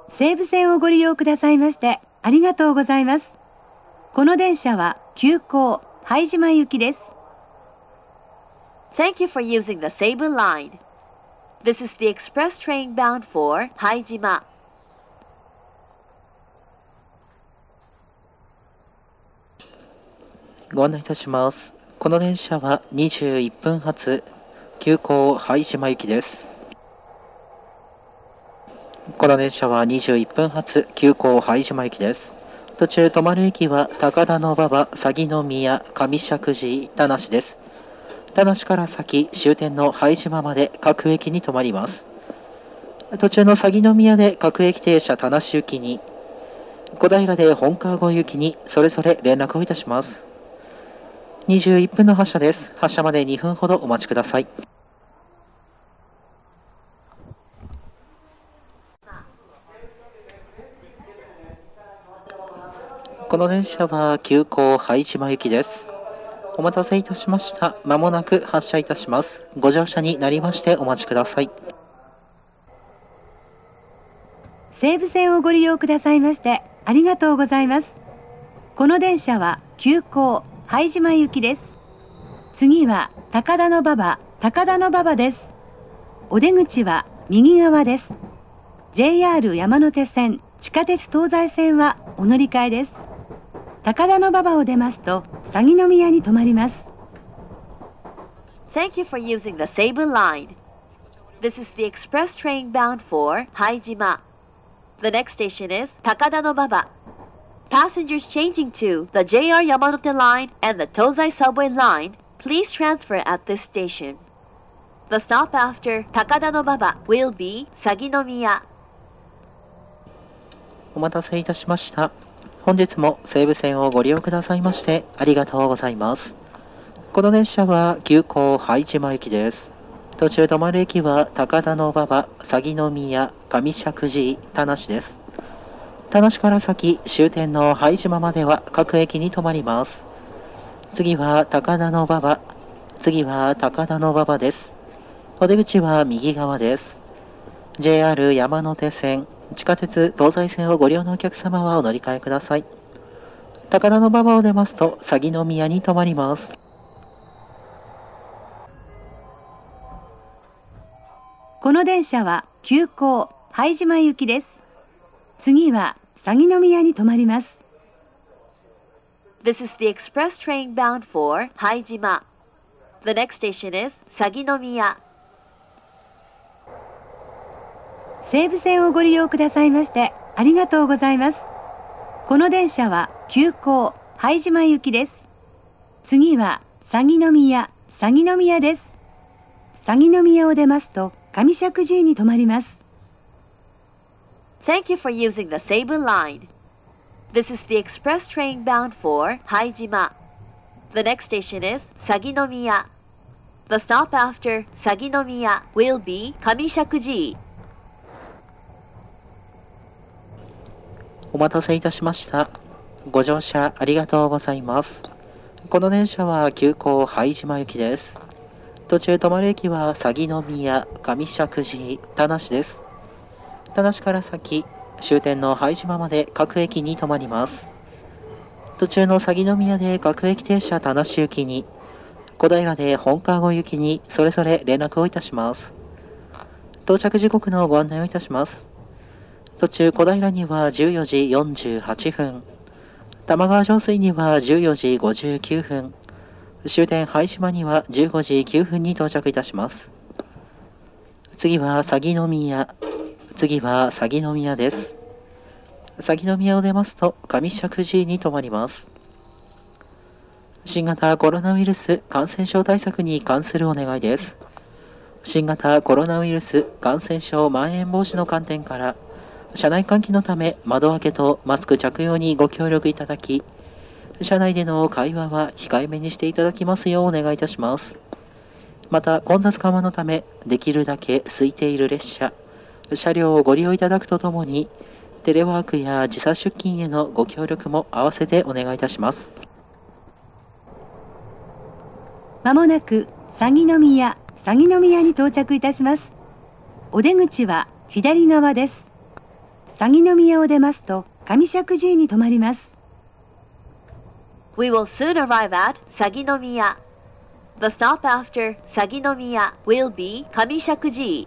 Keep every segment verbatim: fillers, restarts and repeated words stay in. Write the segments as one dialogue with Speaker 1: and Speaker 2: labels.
Speaker 1: 西武線をご利用くださいましてありがとうございます。この電車は急行拝島行きです。
Speaker 2: Thank you for using the Seibu line. This is the express train bound for Haijima.
Speaker 3: ご案内いたします。この電車はにじゅういっぷん発急行拝島行きです。この電車はにじゅういっぷん発急行拝島行きです。途中止まる駅は高田馬場、鷺宮、上石神井、田無です。田無から先終点の拝島まで各駅に停まります。途中の鷺宮で各駅停車田無行きに、小平で本川越行きにそれぞれ連絡をいたします。にじゅういっぷんの発車です。発車までにふんほどお待ちください。この電車は急行拝島行きです。お待たせいたしました。まもなく発車いたします。ご乗車になりましてお待ちください。
Speaker 1: 西武線をご利用くださいましてありがとうございます。この電車は急行拝島行きです。次は高田馬場、高田馬場です。お出口は右側です。ジェイアール 山手線、地下鉄東西線はお乗り換えです。高田馬場を出ますと鷺宮に停まります。
Speaker 2: Thank you for using the Seibu line. This is the express train bound for Haijima. The next station is Takada no Baba. Passengers changing to the J R Yamanote line and the Tozai subway line, please transfer at this station. The stop after Takada no Baba will be Saginomiya.
Speaker 3: お待たせいたしました。本日も西武線をご利用くださいましてありがとうございます。この電車は急行拝島行きです。途中止まる駅は高田馬場、鷺宮、上石神井、田無です。田無から先終点の拝島までは各駅に停まります。次は高田馬場、次は高田馬場です。お出口は右側です。ジェイアール 山手線、地下鉄東西線をご利用のお客様はお乗り換えください。高田馬場を出ますと鷺宮に停まります。
Speaker 1: この電車は急行拝島行きです。次は鷺宮に停まります。
Speaker 2: This is the express train bound for Haijima. The next station is Saginomiya.
Speaker 1: 西武線をご利用くださいましてありがとうございます。この電車は急行拝島行きです。次は鷺宮、鷺宮です。鷺宮を出ますと上石神井に停まります。
Speaker 2: Thank you for using the Seibu line. This is the express train bound for Haijima. The next station is Saginomiya. The stop after Saginomiya will be Kamishakuji.
Speaker 3: お待たせいたしました。ご乗車ありがとうございます。この電車は急行拝島行きです。途中止まる駅は鷺宮、上石神井、田無です。田無から先終点の拝島まで各駅に停まります。途中の鷺宮で各駅停車田無行きに、小平で本川越行きにそれぞれ連絡をいたします。到着時刻のご案内をいたします。途中小平にはじゅうよじよんじゅうはっぷん、玉川上水にはじゅうよじごじゅうきゅうふん、終点拝島にはじゅうごじきゅうふんに到着いたします。次は鷺宮、次は鷺宮です。鷺宮を出ますと上石神井に停まります。新型コロナウイルス感染症対策に関するお願いです。新型コロナウイルス感染症まん延防止の観点から車内換気のため窓開けとマスク着用にご協力いただき、車内での会話は控えめにしていただきますようお願いいたします。また混雑緩和のためできるだけ空いている列車、車両をご利用いただくとともにテレワークや時差出勤へのご協力も合わせてお願いいたします。
Speaker 1: まもなく鷺宮、鷺宮に到着いたします。お出口は左側です。 鷺宮を出ますと上石神井に停まります。
Speaker 2: We will soon arrive at Saginomiya. The stop after Saginomiya will be Kamishakuji.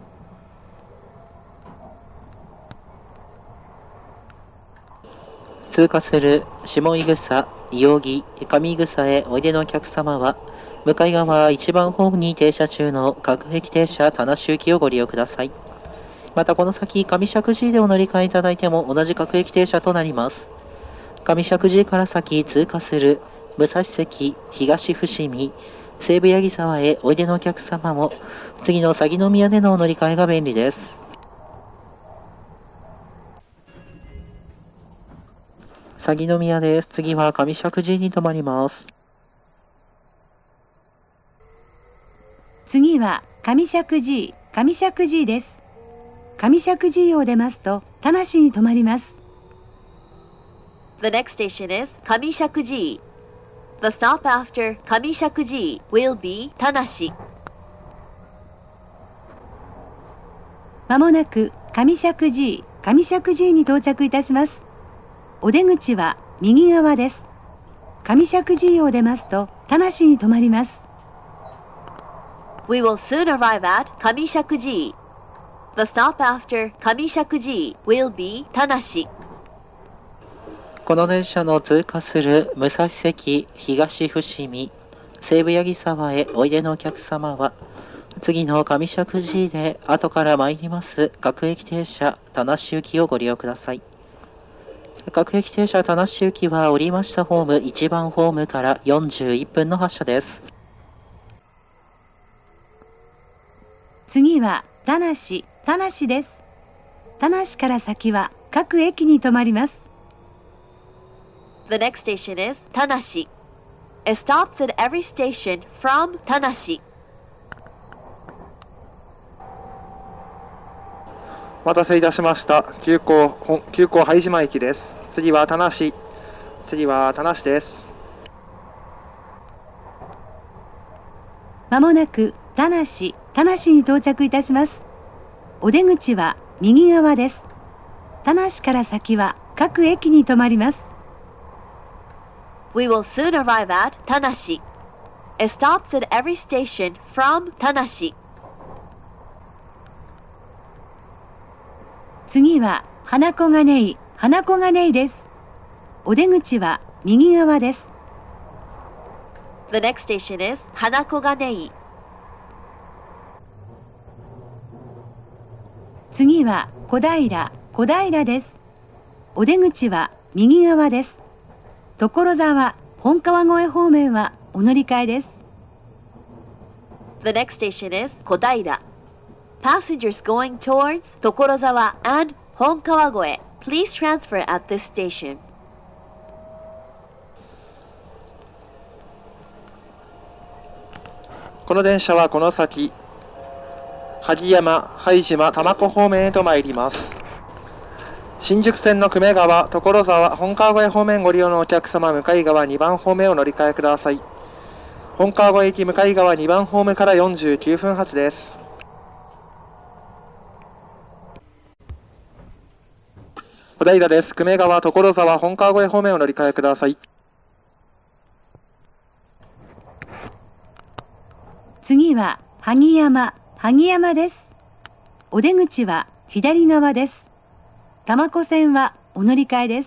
Speaker 3: 通過する下井草、伊予木、上井草へおいでのお客様は、向かい側いちばんホームに停車中の各駅停車田無行きをご利用ください。またこの先、上石神井でお乗り換えいただいても同じ各駅停車となります。上石神井から先通過する武蔵関、東伏見、西武八木沢へおいでのお客様も、次の鷺宮でのお乗り換えが便利です。鷺宮です。次は上石神井に停まります。
Speaker 1: 次は上石神井、上石神井です。上石神井を出ますと田無に停まります。
Speaker 2: The next station is Kamishakuji. The stop after Kamishakuji will be Tanashi.
Speaker 1: まもなく上石神井、上石神井に到着いたします。お出口は右側です。上石神井を出ますと田無に停まります。
Speaker 2: We will soon arrive at Kamishakuji. The stop after Kamishakuji will be Tanashi.
Speaker 3: この電車の通過する武蔵関、東伏見、西武八木沢へおいでのお客様は、次の上石神井で後から参ります各駅停車田無行きをご利用ください。各駅停車田無行きは降りましたホームいちばんホームからよんじゅういっぷんの発車です。
Speaker 1: 次は田無、田無です。田無から先は各駅に停まります。
Speaker 2: The next station is Tanashi. It stops at every station from Tanashi.
Speaker 4: お待たせいたしました。急行、急行拝島駅です。次は田無。次は田無です。
Speaker 1: まもなく田無、田無に到着いたします。お出口は右側です。田無から先は各駅に停まります。
Speaker 2: We will soon arrive at Tanashi. It stops at every station from Tanashi.
Speaker 1: 次は花小金井、花小金井です。お出口は右側です。
Speaker 2: The next station is Hanakoganei.
Speaker 1: 次は小平、小平です。お出口は右側です。所沢、本川越方面はお乗り換えです。
Speaker 2: The next station is Kodaira. Passengers going towards Tokorozawa and Honkawagoe, please transfer at this station.
Speaker 4: この電車はこの先、萩山、拝島、多摩湖方面へと参ります。新宿線の久米川、所沢、本川越方面ご利用のお客様、向かい側にばん方面を乗り換えください。本川越行き向かい側にばんホームからよんじゅうきゅうふん発です。小平です。久米川、所沢、本川越方面を乗り換えください。
Speaker 1: 次は萩山、萩山です。お出口は左側です。多摩湖線はお乗り換えです。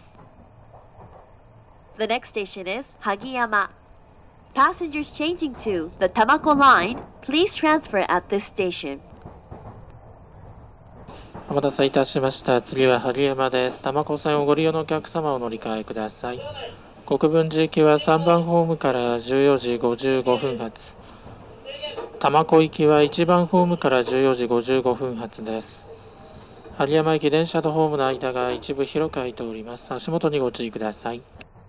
Speaker 2: The next station is Hagiyama. Passengers changing to the Tamako line, please transfer at this station.
Speaker 5: お待たせいたしました。次は萩山です。多摩湖線をご利用のお客様をお乗り換えください。国分寺行きはさんばんホームからじゅうよじごじゅうごふん発。多摩湖行きはいちばんホームからじゅうよじごじゅうごふん発です。萩山駅電車とホームの間が一部広く空いております。足元にご注意ください。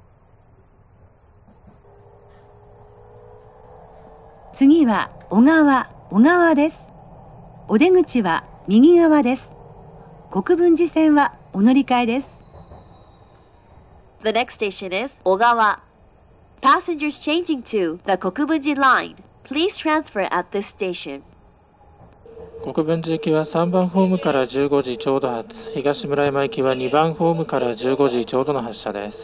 Speaker 1: 次は小川、小川です。お出口は右側です。国分寺線はお乗り換えです。
Speaker 2: The next station is Ogawa. Passengers changing to the Kokubunji line, please transfer at this station.
Speaker 5: 国分寺行きはさんばんホームからじゅうごじちょうど発、東村山行きはにばんホームからじゅうごじちょうどの発車です。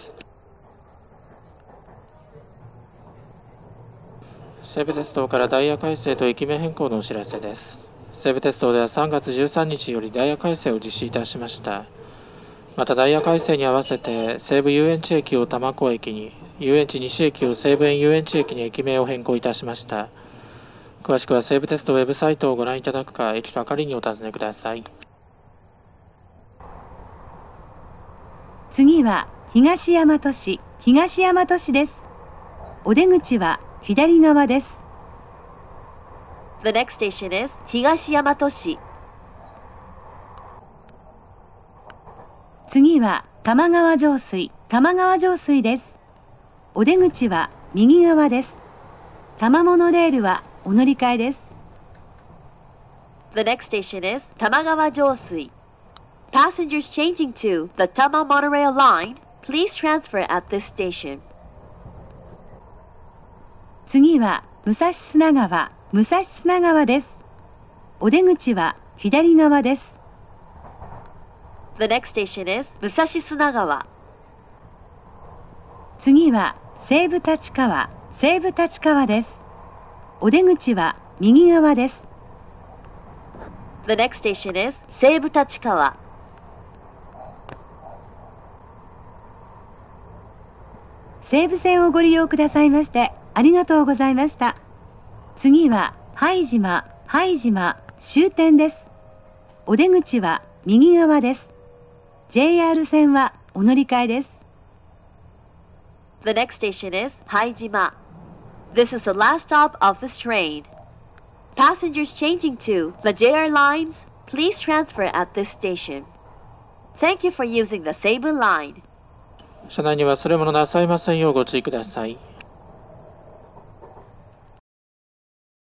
Speaker 5: 西武鉄道からダイヤ改正と駅名変更のお知らせです。西武鉄道ではさんがつじゅうさんにちよりダイヤ改正を実施いたしました。またダイヤ改正に合わせて西武遊園地駅を多摩湖駅に、遊園地西駅を西武園遊園地駅に駅名を変更いたしました。詳しくは西武鉄道ウェブサイトをご覧いただくか、駅係にお尋ねください。
Speaker 1: 次は東大和市、東大和市です。お出口は左側です。
Speaker 2: The next station is 東大和市。
Speaker 1: 次は玉川上水、玉川上水です。お出口は右側です。多摩モノレールはお乗り換えです。
Speaker 2: The next station is 玉川上水。Passengers changing to the Tama monorail line, please transfer at this station.
Speaker 1: 次は武蔵砂川、武蔵砂川です。お出口は左側です。
Speaker 2: The next station is 武蔵砂川。
Speaker 1: 次は西武立川、西武立川です。お出口は右側です。
Speaker 2: The next station is 西武立川。
Speaker 1: 西武線をご利用くださいましてありがとうございました。次は拝島、拝島終点です。お出口は右側です。ジェイアール 線はお乗り換えです。
Speaker 2: The next station is 拝島。This is the last stop of this train. Passengers changing to the ジェイアール lines, please transfer at this station. Thank you for using the Seibu line.
Speaker 5: 車内に忘れ物なさいませんようご注意ください。